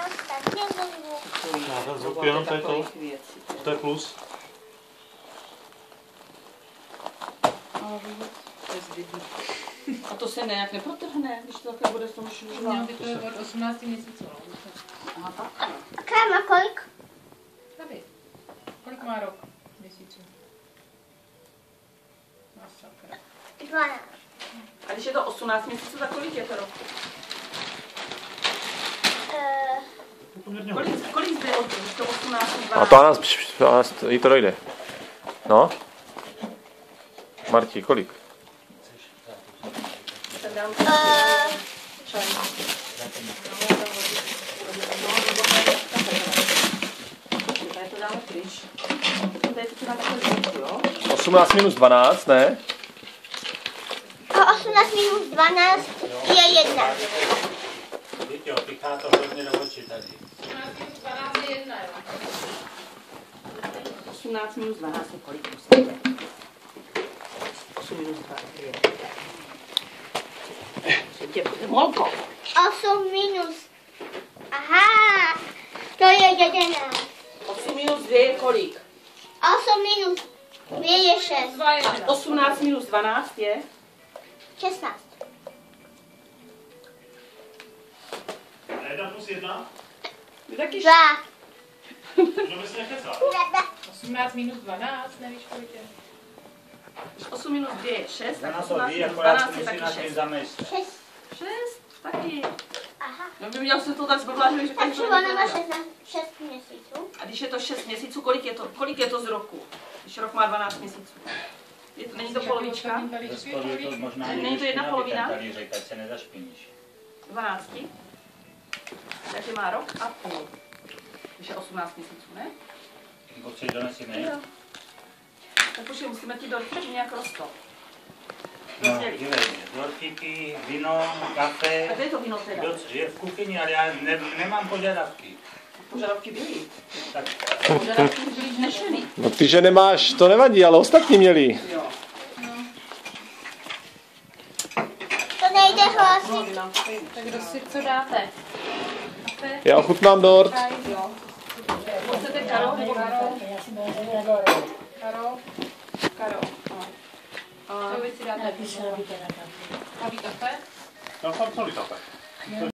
Jenom to je to. To je plus. A to se nějak neprotrhne, když to takhle bude s tom šlužovat? Mělo by to od 18 měsíců. Aha, tak. Jaká má kolik? Tady. Kolik má rok měsíců? Masakra. 12. A když je to 18 měsíců, tak kolik je to rok? Kolik zde od to 18 A to nás jí to dojde. No? Marti, kolik? čaj. 18 minus 12, ne? A 18 minus 12 je 1. Víte, pichá to hodně do očí tady. 18 minus 12 je 1, jo? 18 minus 12 je kolik? 8 minus 2 je. Molko. 8 minus. Aha, to je 11. 8 minus 2 je kolik? 8 minus 2 je 6. 18 minus 12 je? 16. 1 plus 1? Vy taky 2. Kdo by si nekecel? 18 minus 12, nevíš kolik je? 8 minus 2 je 6, tak Ona to 18 ví, minus akorát 12 se je musí taky nad tím 6. zamyslet. 6. 6? Taky. Aha. No by měl se to tak zblbla, že řekl, Takže ona má 6 měsíců. A když je to 6 měsíců, kolik je to z roku? Když rok má 12 měsíců. Není to polovička? Ze spodu je to možná Není to jedna polovina? ten talířek, ať se nezašpiníš. 12. Takže má rok a půl. Když je 18 měsíců, ne? Nebo chceš donesi, ne? Jo. Tak počkej, musíme ty dortíky nějak rostou. No, dívej, dortíky, víno, kafe. A kde je to víno teda? Je v kuchyni, ale já nemám požadavky. Požadavky byly. Tak Požadavky byly vnešený. No ty, že nemáš, to nevadí, ale ostatní měli. Jo. To nejde hlásit. Tak kdo si co dáte? Kafe? Já ochutnám dort. Čaj? Jo. Chcete Karol nebo Karol? Karol? Karol. Co vy si dáte? Kafe? Já tam celý kafe.